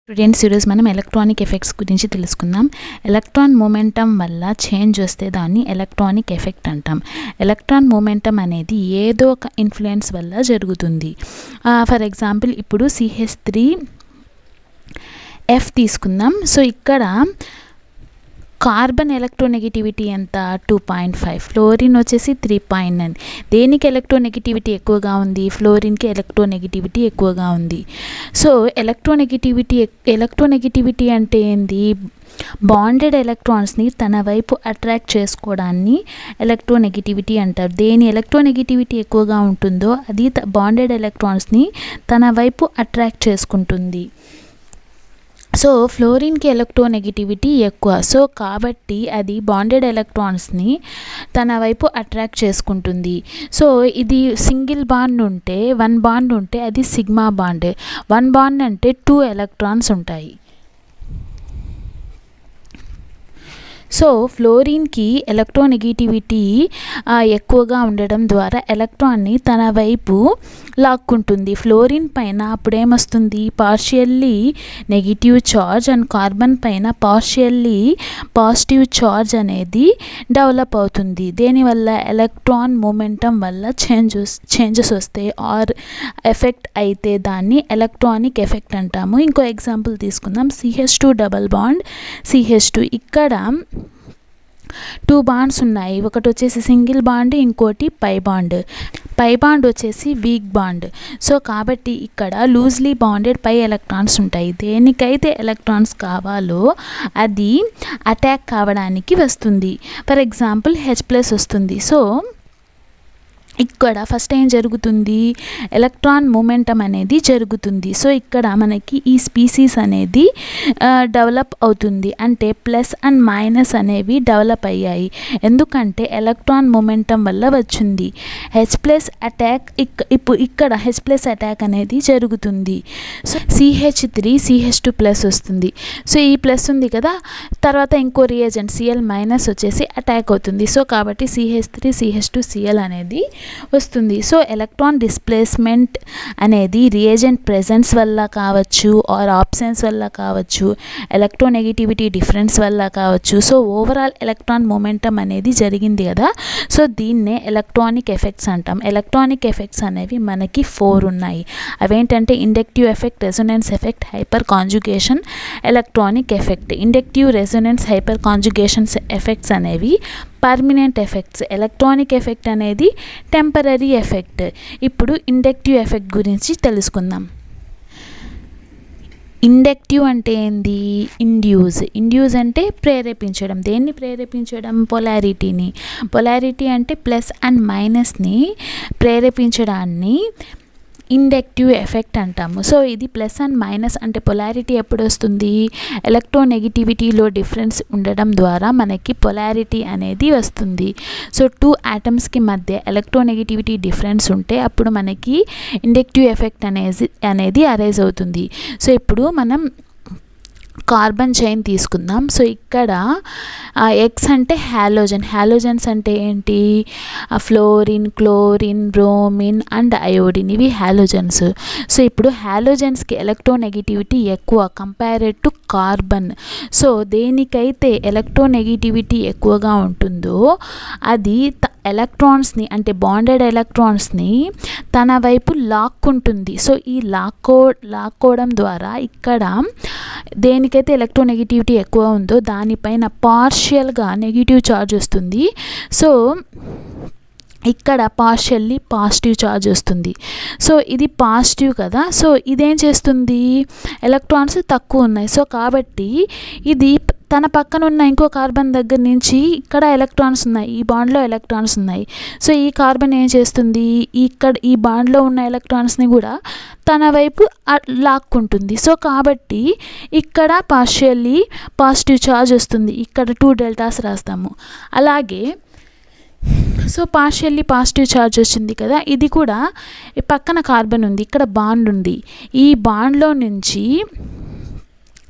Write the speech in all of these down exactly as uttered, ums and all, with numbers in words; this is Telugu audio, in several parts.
స్టూడెంట్స్ ఈరోజు మనం ఎలక్ట్రానిక్ ఎఫెక్ట్స్ గురించి తెలుసుకుందాం. ఎలక్ట్రాన్ మూమెంటం వల్ల చేంజ్ వస్తే దాన్ని ఎలక్ట్రానిక్ ఎఫెక్ట్ అంటాం. ఎలక్ట్రాన్ మూమెంటం అనేది ఏదో ఒక ఇన్ఫ్లుయెన్స్ వల్ల జరుగుతుంది. ఫర్ ఎగ్జాంపుల్ ఇప్పుడు సిహెచ్ త్రీ ఎఫ్ తీసుకుందాం. సో ఇక్కడ కార్బన్ ఎలక్ట్రోనెగటివిటీ ఎంత టూ పాయింట్ ఫైవ్, ఫ్లోరిన్ వచ్చేసి త్రీ పాయింట్ నైన్. దేనికి ఎలక్ట్రోనెగటివిటీ ఎక్కువగా ఉంది? ఫ్లోరిన్కి ఎలక్ట్రోనెగటివిటీ ఎక్కువగా ఉంది. సో ఎలక్ట్రోనెగటివిటీ ఎలక్ట్రోనెగటివిటీ అంటే ఏంది? బాండెడ్ ఎలక్ట్రాన్స్ని తన వైపు అట్రాక్ట్ చేసుకోవడాన్ని ఎలక్ట్రోనెగటివిటీ అంటారు. దేని ఎలక్ట్రోనెగటివిటీ ఎక్కువగా ఉంటుందో అది బాండెడ్ ఎలక్ట్రాన్స్ని తన వైపు అట్రాక్ట్ చేసుకుంటుంది. సో ఫ్లోరిన్కి ఎలక్ట్రోనెగటివిటీ ఎక్కువ. సో కాబట్టి అది బాండెడ్ ఎలక్ట్రాన్స్ని తన వైపు అట్రాక్ట్ చేసుకుంటుంది. సో ఇది సింగిల్ బాండ్ ఉంటే వన్ బాండ్ ఉంటే అది సిగ్మా బాండ్. వన్ బాండ్ అంటే టూ ఎలక్ట్రాన్స్ ఉంటాయి. సో ఫ్లోరిన్కి ఎలక్ట్రోనెగటివిటీ ఎక్కువగా ఉండడం ద్వారా ఎలక్ట్రాన్ని తన వైపు లాక్కుంటుంది. ఫ్లోరిన్ పైన అప్పుడేమొస్తుంది? Partially negative charge and carbon పైన పార్షియల్లీ పాజిటివ్ చార్జ్ అనేది డెవలప్ అవుతుంది. దీనివల్ల ఎలక్ట్రాన్ మూమెంటం వల్ల చేంజెస్ చేంజెస్ వస్తే ఆర్ ఎఫెక్ట్ అయితే దాన్ని ఎలక్ట్రానిక్ ఎఫెక్ట్ అంటాము. ఇంకో ఎగ్జాంపుల్ తీసుకుందాం. CH two double bond CH two. ఇక్కడ టూ బాండ్స్ ఉన్నాయి. ఒకటి వచ్చేసి సింగిల్ బాండ్, ఇంకోటి పై బాండ్. పై బాండ్ వచ్చేసి వీక్ బాండ్. సో కాబట్టి ఇక్కడ లూజ్లీ బాండెడ్ పై ఎలక్ట్రాన్స్ ఉంటాయి. దేనికైతే ఎలక్ట్రాన్స్ కావాలో అది అటాక్ కావడానికి వస్తుంది. ఫర్ ఎగ్జాంపుల్ హెచ్ ప్లస్ వస్తుంది. సో ఇక్కడ ఫస్ట్ ఏం జరుగుతుంది? ఎలక్ట్రాన్ మూమెంటం అనేది జరుగుతుంది. సో ఇక్కడ మనకి ఈ స్పీసీస్ అనేది డెవలప్ అవుతుంది. అంటే ప్లస్ అండ్ మైనస్ అనేవి డెవలప్ అయ్యాయి. ఎందుకంటే ఎలక్ట్రాన్ మూమెంటం వల్ల వచ్చింది. హెచ్ ప్లస్ అటాక్ ఇక్ ఇప్పుడు ఇక్కడ హెచ్ ప్లస్ అటాక్ అనేది జరుగుతుంది. So CH three CH two plus వస్తుంది. సో ఈ ప్లస్ ఉంది కదా, తర్వాత ఇంకో రియేజెంట్ సిఎల్ మైనస్ వచ్చేసి అటాక్ అవుతుంది. సో కాబట్టి CH three CH two Cl అనేది వస్తుంది. సో ఎలక్ట్రాన్ డిస్ప్లేస్మెంట్ అనేది రియేజెంట్ ప్రెజెన్స్ వల్ల కావచ్చు, ఆర్ ఆబ్సెన్స్ వల్ల కావచ్చు, ఎలక్ట్రోనెగటివిటీ డిఫరెన్స్ వల్ల కావచ్చు. సో ఓవరాల్ ఎలక్ట్రాన్ మూమెంటం అనేది జరిగింది కదా. సో దీన్నే ఎలక్ట్రానిక్ ఎఫెక్ట్స్ అంటాం. ఎలక్ట్రానిక్ ఎఫెక్ట్స్ అనేవి మనకి ఫోర్ ఉన్నాయి. అవేంటంటే inductive effect, resonance effect, hyperconjugation, electronic effect. Inductive, resonance, hyperconjugation effects అనేవి పర్మనెంట్ ఎఫెక్ట్స్. ఎలక్ట్రానిక్ ఎఫెక్ట్ అనేది టెంపరరీ ఎఫెక్ట్. ఇప్పుడు ఇండక్టివ్ ఎఫెక్ట్ గురించి తెలుసుకుందాం. ఇండక్టివ్ అంటే ఏంది? ఇండ్యూస్. ఇండ్యూస్ అంటే ప్రేరేపించడం. దేన్ని ప్రేరేపించడం? పొలారిటీని. పొలారిటీ అంటే ప్లస్ అండ్ మైనస్ని ప్రేరేపించడాన్ని ఇండక్టివ్ ఎఫెక్ట్ అంటాము. సో ఇది ప్లస్ అండ్ మైనస్ అంటే పొలారిటీ ఎప్పుడు వస్తుంది? ఎలక్ట్రోనెగటివిటీలో డిఫరెన్స్ ఉండడం ద్వారా మనకి పొలారిటీ అనేది వస్తుంది. సో టూ ఆటమ్స్కి మధ్య ఎలక్ట్రోనెగటివిటీ డిఫరెన్స్ ఉంటే అప్పుడు మనకి ఇండక్టివ్ ఎఫెక్ట్ అనేది అనేది అరైజ్ అవుతుంది. సో ఇప్పుడు మనం కార్బన్ చైన్ తీసుకుందాం. సో ఇక్కడ ఎక్స్ అంటే హ్యాలోజన్. హ్యాలోజన్స్ అంటే ఏంటి? Fluorine, chlorine, bromine and iodine, ఇవి హ్యాలోజన్స్. సో ఇప్పుడు హ్యాలోజన్స్కి ఎలక్ట్రోనెగటివిటీ ఎక్కువ కంపేర్డ్ టు కార్బన్. సో దేనికైతే ఎలక్ట్రోనెగటివిటీ ఎక్కువగా ఉంటుందో అది ఎలక్ట్రాన్స్ని అంటే బాండెడ్ ఎలక్ట్రాన్స్ని తన వైపు లాక్కుంటుంది. సో ఈ లాక్కో లాక్కోవడం ద్వారా ఇక్కడ దేనికైతే ఎలక్ట్రోనెగటివిటీ ఎక్కువ ఉందో దానిపైన పార్షియల్గా నెగిటివ్ ఛార్జ్ వస్తుంది. సో ఇక్కడ పార్షియల్లీ పాజిటివ్ ఛార్జ్ వస్తుంది. సో ఇది పాజిటివ్ కదా. సో ఇదేం చేస్తుంది? ఎలక్ట్రాన్స్ తక్కువ ఉన్నాయి. సో కాబట్టి ఇది తన పక్కన ఉన్న ఇంకో కార్బన్ దగ్గర నుంచి ఇక్కడ ఎలక్ట్రాన్స్ ఉన్నాయి, ఈ బాండ్లో ఎలక్ట్రాన్స్ ఉన్నాయి. సో ఈ కార్బన్ ఏం చేస్తుంది? ఇక్కడ ఈ బాండ్లో ఉన్న ఎలక్ట్రాన్స్ని కూడా తన వైపు లాక్కుంటుంది. సో కాబట్టి ఇక్కడ పార్షియల్లీ పాజిటివ్ ఛార్జ్ వస్తుంది. ఇక్కడ టూ డెల్టాస్ రాస్తాము. అలాగే సో పార్షియల్లీ పాజిటివ్ ఛార్జ్ వచ్చింది కదా, ఇది కూడా పక్కన కార్బన్ ఉంది, ఇక్కడ బాండ్ ఉంది. ఈ బాండ్లో నుంచి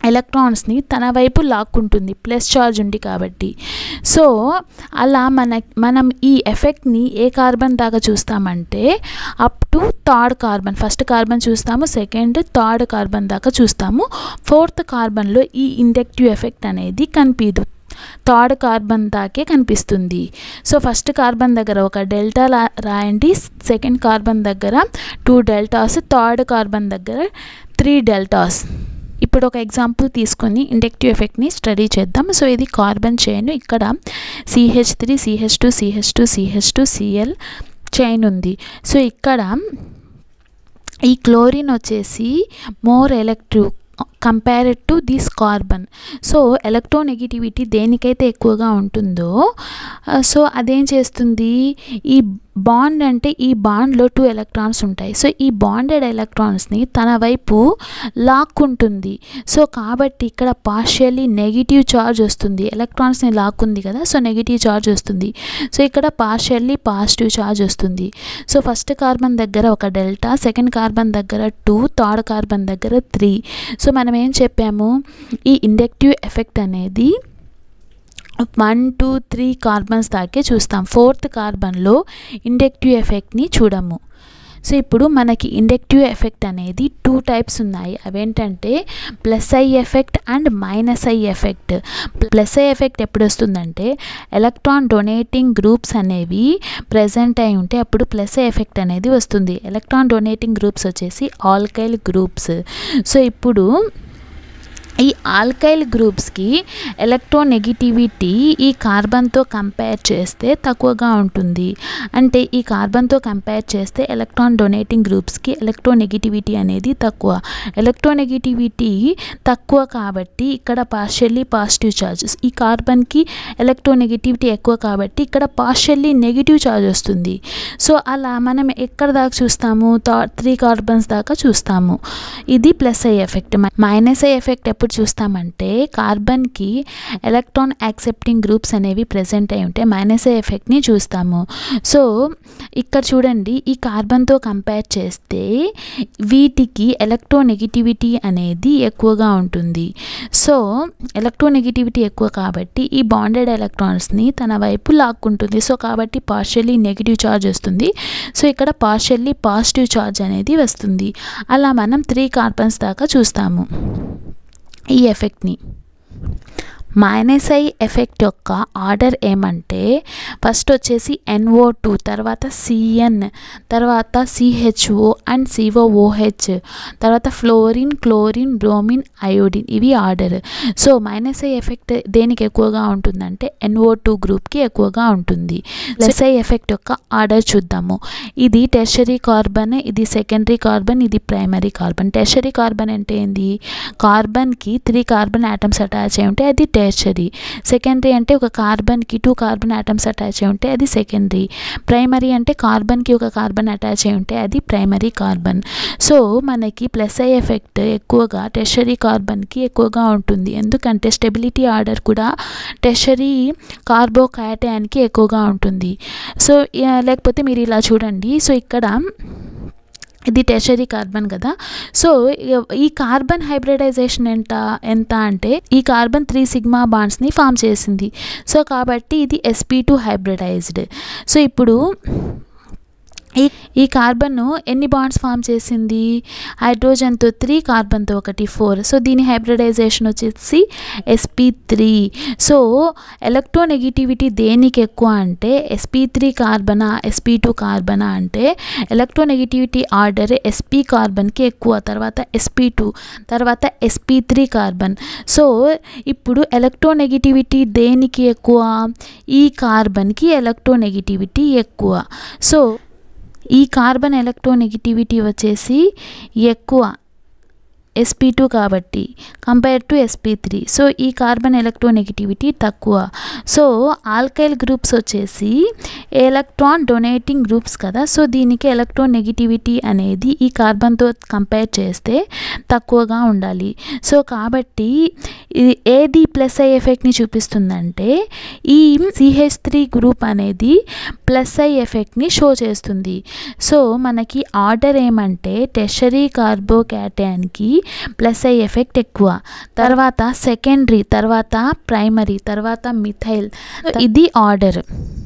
ఎలక్ట్రాన్స్ని తన వైపు లాక్కుంటుంది ప్లస్ ఛార్జ్ ఉంది కాబట్టి. సో అలా మన మనం ఈ ఎఫెక్ట్ని ఏ కార్బన్ దాకా చూస్తామంటే up to third carbon, first carbon చూస్తాము, సెకండ్ థర్డ్ కార్బన్ దాకా చూస్తాము. ఫోర్త్ కార్బన్లో ఈ ఇండక్టివ్ ఎఫెక్ట్ అనేది కనిపించదు, థర్డ్ కార్బన్ దాకే కనిపిస్తుంది. సో ఫస్ట్ కార్బన్ దగ్గర ఒక డెల్టా రాయండి, సెకండ్ కార్బన్ దగ్గర టూ డెల్టాస్, థర్డ్ కార్బన్ దగ్గర త్రీ డెల్టాస్. ఇప్పుడు ఒక ఎగ్జాంపుల్ తీసుకొని ఇండక్టివ్ ఎఫెక్ట్ని స్టడీ చేద్దాం. సో ఇది కార్బన్ చైన్, ఇక్కడ CH three CH two CH two CH two Cl chain ఉంది. సో ఇక్కడ ఈ క్లోరిన్ వచ్చేసి more electric compared to this carbon. So electronegativity దేనికైతే ఎక్కువగా ఉంటుందో సో అదేం చేస్తుంది, ఈ బాండ్ అంటే ఈ బాండ్లో టూ ఎలక్ట్రాన్స్ ఉంటాయి. సో ఈ బాండెడ్ ఎలక్ట్రాన్స్ని తన వైపు లాక్కుంటుంది. సో కాబట్టి ఇక్కడ పార్షియల్లీ నెగిటివ్ ఛార్జ్ వస్తుంది, ఎలక్ట్రాన్స్ని లాక్కుంది కదా, సో నెగిటివ్ ఛార్జ్ వస్తుంది. సో ఇక్కడ పార్షియల్లీ పాజిటివ్ ఛార్జ్ వస్తుంది. సో ఫస్ట్ కార్బన్ దగ్గర ఒక డెల్టా, సెకండ్ కార్బన్ దగ్గర టూ, థర్డ్ కార్బన్ దగ్గర త్రీ. సో మనం ఏం చెప్పాము, ఈ ఇండక్టివ్ ఎఫెక్ట్ అనేది వన్ టూ త్రీ కార్బన్స్ దాకే చూస్తాం, ఫోర్త్ కార్బన్లో ఇండక్టివ్ ఎఫెక్ట్ని చూడము. సో ఇప్పుడు మనకి ఇండక్టివ్ ఎఫెక్ట్ అనేది టూ టైప్స్ ఉన్నాయి, అవేంటంటే plus I effect and minus I effect. Plus I effect ఎప్పుడు వస్తుందంటే ఎలక్ట్రాన్ డొనేటింగ్ గ్రూప్స్ అనేవి ప్రజెంట్ అయి ఉంటే అప్పుడు ప్లస్ ఐ ఎఫెక్ట్ అనేది వస్తుంది. ఎలక్ట్రాన్ డొనేటింగ్ గ్రూప్స్ వచ్చేసి ఆల్కైల్ గ్రూప్స్. సో ఇప్పుడు ఈ ఆల్కైల్ గ్రూప్స్కి ఎలక్ట్రోనెగటివిటీ ఈ కార్బన్తో కంపేర్ చేస్తే తక్కువగా ఉంటుంది. అంటే ఈ కార్బన్తో కంపేర్ చేస్తే ఎలక్ట్రాన్ డొనేటింగ్ గ్రూప్స్కి ఎలక్ట్రోనెగటివిటీ అనేది తక్కువ. ఎలక్ట్రోనెగటివిటీ తక్కువ కాబట్టి ఇక్కడ పార్షియల్లీ పాజిటివ్ ఛార్జెస్, ఈ కార్బన్కి ఎలక్ట్రోనెగటివిటీ ఎక్కువ కాబట్టి ఇక్కడ పార్షియల్లీ నెగిటివ్ ఛార్జ్ వస్తుంది. సో అలా మనం ఎక్కడ దాకా చూస్తాము, త్రీ కార్బన్స్ దాకా చూస్తాము. ఇది plus I effect. Minus I effect ఎప్పుడు చూస్తామంటే కార్బన్కి ఎలక్ట్రాన్ యాక్సెప్టింగ్ గ్రూప్స్ అనేవి ప్రెజెంట్ అయి ఉంటే మైనస్ ఐ ఎఫెక్ట్ని చూస్తాము. సో ఇక్కడ చూడండి, ఈ కార్బన్తో కంపేర్ చేస్తే వీటికి ఎలక్ట్రోనెగటివిటీ అనేది ఎక్కువగా ఉంటుంది. సో ఎలక్ట్రోనెగటివిటీ ఎక్కువ కాబట్టి ఈ బాండెడ్ ఎలక్ట్రాన్స్ని తన వైపు లాక్కుంటుంది. సో కాబట్టి పార్షియల్లీ నెగిటివ్ ఛార్జ్ వస్తుంది. సో ఇక్కడ పార్షియల్లీ పాజిటివ్ ఛార్జ్ అనేది వస్తుంది. అలా మనం త్రీ కార్బన్స్ దాకా చూస్తాము ఈ ఎఫెక్ట్ని. మైనస్ ఐ ఎఫెక్ట్ యొక్క ఆర్డర్ ఏమంటే ఫస్ట్ వచ్చేసి ఎన్ఓ టూ, తర్వాత సిఎన్, తర్వాత సిహెచ్ఓ అండ్ సిఓఓహెచ్, తర్వాత ఫ్లోరిన్, క్లోరిన్, బ్రోమిన్, అయోడిన్, ఇవి order. So minus I effect దేనికి ఎక్కువగా ఉంటుందంటే ఎన్ఓ టూ గ్రూప్కి ఎక్కువగా ఉంటుంది. ప్లస్ ఐ ఎఫెక్ట్ యొక్క ఆర్డర్ చూద్దాము. ఇది టెర్షరీ కార్బన్, ఇది సెకండరీ కార్బన్, ఇది ప్రైమరీ కార్బన్. టెర్షరీ కార్బన్ అంటే ఏంది, కార్బన్కి త్రీ కార్బన్ ఆటమ్స్ అటాచ్ అయి ఉంటే అది టెర్షరీ. సెకండరీ అంటే ఒక కార్బన్కి టూ కార్బన్ ఆటమ్స్ అటాచ్ అయి ఉంటే అది సెకండరీ. ప్రైమరీ అంటే కార్బన్కి ఒక కార్బన్ అటాచ్ అయి ఉంటే అది ప్రైమరీ కార్బన్. సో మనకి ప్లస్ ఐ ఎఫెక్ట్ ఎక్కువగా టెర్షరీ కార్బన్కి ఎక్కువగా ఉంటుంది, ఎందుకంటే స్టెబిలిటీ ఆర్డర్ కూడా టెర్షరీ కార్బోకాటయాన్కి ఎక్కువగా ఉంటుంది. సో లేకపోతే మీరు ఇలా చూడండి, సో ఇక్కడ ఇది టెర్షరీ కార్బన్ కదా. సో ఈ కార్బన్ హైబ్రిడైజేషన్ ఎంత ఎంత అంటే ఈ కార్బన్ త్రీ సిగ్మా బాండ్స్ని ఫామ్ చేసింది. సో కాబట్టి ఇది ఎస్పీ టూ హైబ్రిడైజ్డ్. సో ఇప్పుడు ఈ ఈ కార్బన్ ఎన్ని బాండ్స్ ఫామ్ చేసింది, హైడ్రోజన్తో త్రీ, కార్బన్తో ఒకటి, ఫోర్. సో దీని హైబ్రిడైజేషన్ వచ్చేసి ఎస్పీ త్రీ. సో ఎలక్ట్రోనెగటివిటీ దేనికి ఎక్కువ అంటే ఎస్పీ త్రీ కార్బనా ఎస్పీ టూ కార్బనా అంటే ఎలక్ట్రోనెగటివిటీ ఆర్డర్ ఎస్పీ కార్బన్కి ఎక్కువ, తర్వాత ఎస్పీ టూ, తర్వాత ఎస్పీ త్రీ కార్బన్. సో ఇప్పుడు ఎలక్ట్రోనెగటివిటీ దేనికి ఎక్కువ, ఈ కార్బన్కి ఎలక్ట్రోనెగటివిటీ ఎక్కువ. సో ఈ కార్బన్ ఎలక్ట్రోనెగటివిటీ వచ్చేసి ఎక్కువ ఎస్పీ టూ కాబట్టి compare to SP three. So ఈ కార్బన్ ఎలక్ట్రోనెగటివిటీ తక్కువ. సో ఆల్కైల్ గ్రూప్స్ వచ్చేసి ఎలక్ట్రాన్ డొనేటింగ్ గ్రూప్స్ కదా. సో దీనికి ఎలక్ట్రోనెగటివిటీ అనేది ఈ కార్బన్తో కంపేర్ చేస్తే తక్కువగా ఉండాలి. సో కాబట్టి ఇది ఏది ప్లస్ ఐ ఎఫెక్ట్ని చూపిస్తుందంటే ఈ సిహెచ్ త్రీ గ్రూప్ అనేది ప్లస్ ఐ ఎఫెక్ట్ని షో చేస్తుంది. సో మనకి ఆర్డర్ ఏమంటే టెర్షరీ కార్బోకాటయాన్కి ప్లస్ అయ్యే ఎఫెక్ట్ ఎక్కువ. తర్వాత సెకండరీ, తర్వాత ప్రైమరీ, తర్వాత మిథైల్. ఇది ఆర్డర్.